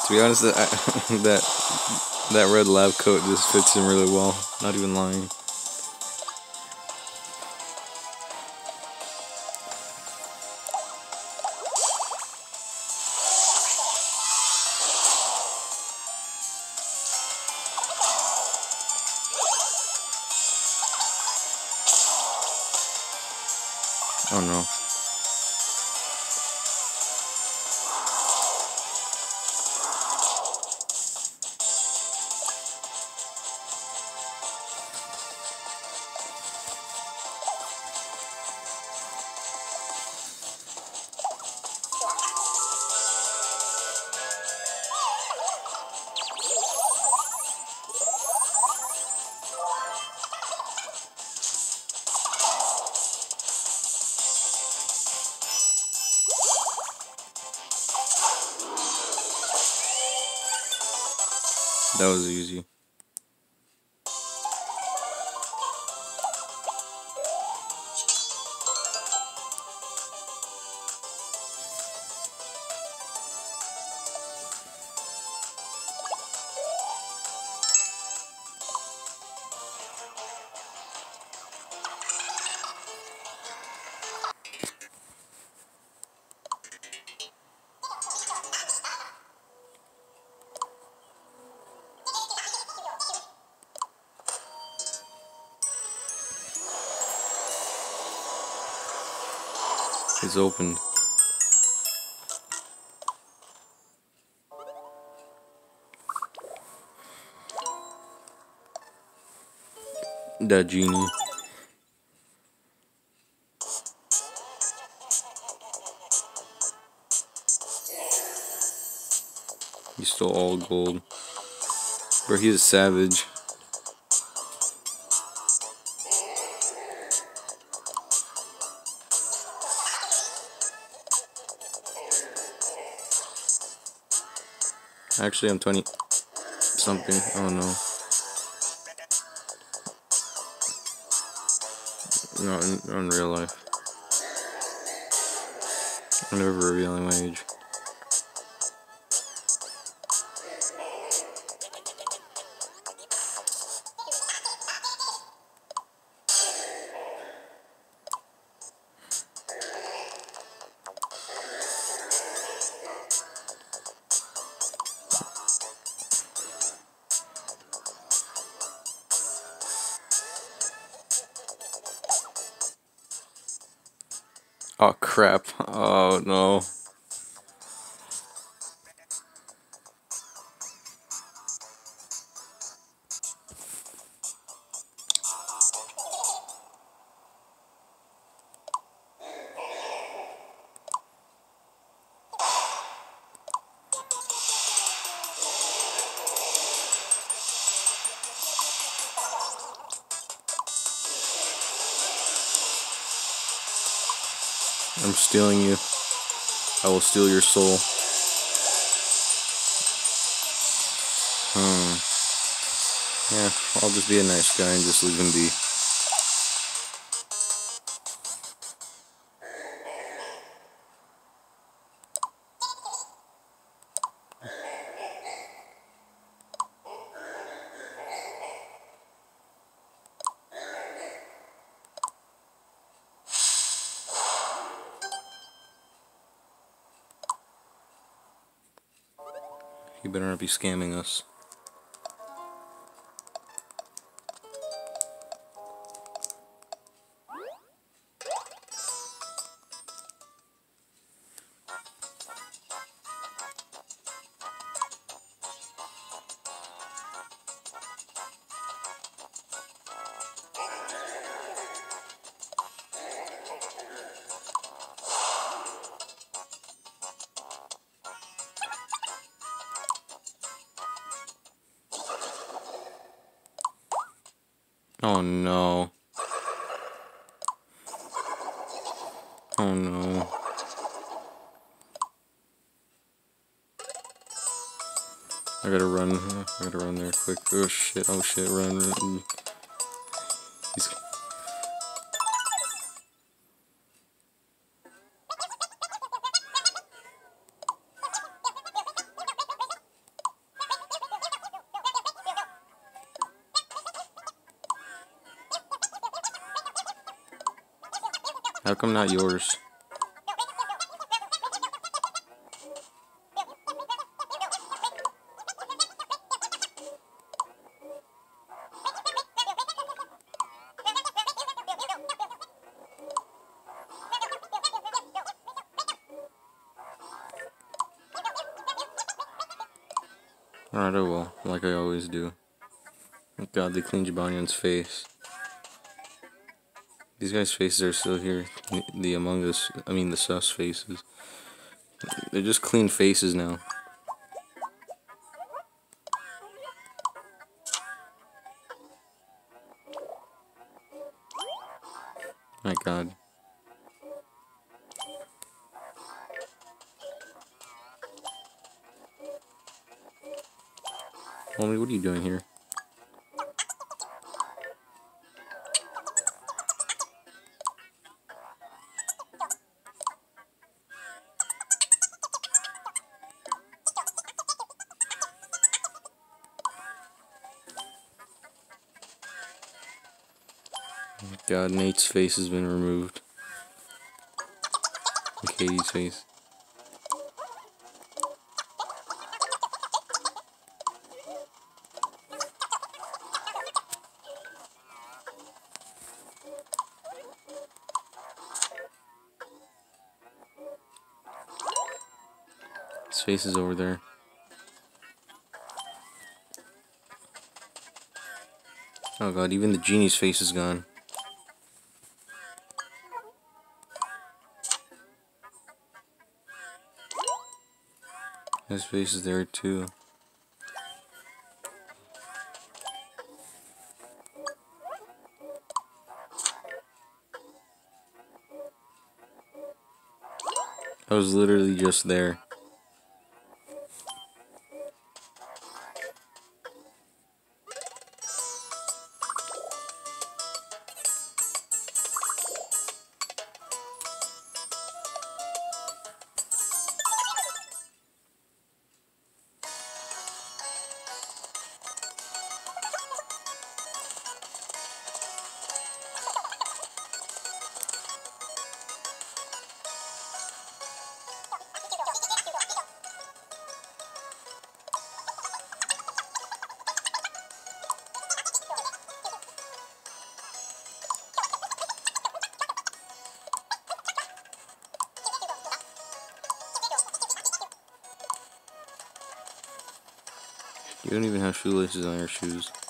To be honest, that red lab coat just fits him really well. Not even lying. Oh no. That was easy. It's opened. That genie. He's still all gold. Bro, he's a savage. Actually, I'm 20 something. Oh no. Not in real life. I'm never revealing my age. Oh crap. Oh no. I'm stealing you. I will steal your soul. Yeah, I'll just be a nice guy and just leave him be. You better not be scamming us. Oh no. Oh no. I gotta run there quick. Oh shit, run. He's... How come not yours? Alright, I will, like I always do. Oh God, they cleaned Jibanyan's face. These guys' faces are still here. The Among Us, the sus faces. They're just clean faces now. My God. Homie, what are you doing here? God, Nate's face has been removed. And Katie's face. His face is over there. Oh God, even the genie's face is gone. His face is there too. I was literally just there. You don't even have shoelaces on your shoes.